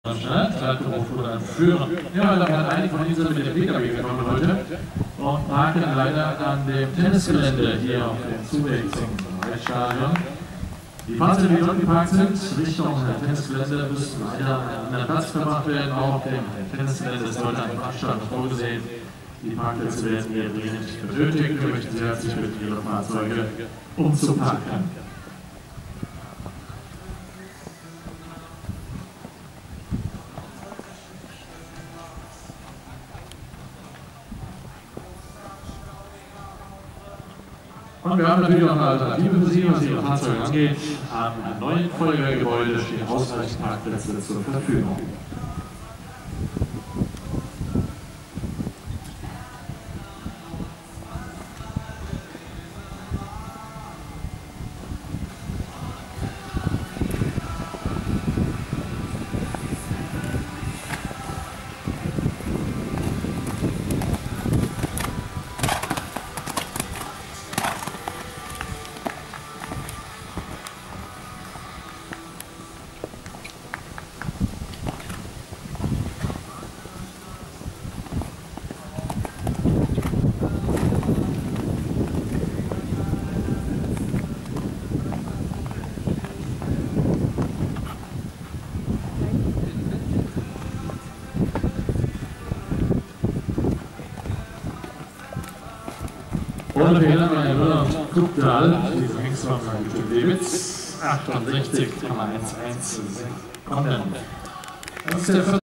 Stadtberuf oder führen. Ja, da waren einige von Ihnen sind mit dem Pkw gekommen heute und parken leider an dem Tennisgelände hier auf dem Zuweg zum Reitstadion. Die Fahrzeuge, die dort geparkt sind, Richtung Tennisgelände, müssen leider an einem anderen Platz verbracht werden. Auch auf dem Tennisgelände ist heute eine Veranstaltung vorgesehen. Die Parkplätze werden hier dringend benötigt. Wir möchten Sie herzlich bitten, Ihre Fahrzeuge umzuparken. Und wir haben natürlich auch eine Alternative für Sie, was Ihre Fahrzeuge angeht. Am neuen Feuerwehrgebäude stehen ausreichend Parkplätze zur Verfügung. Ohne Fehler, meine Müller und Kuptal, diese Hengst von Lewitz, 68,11 Sekunden. Das ist der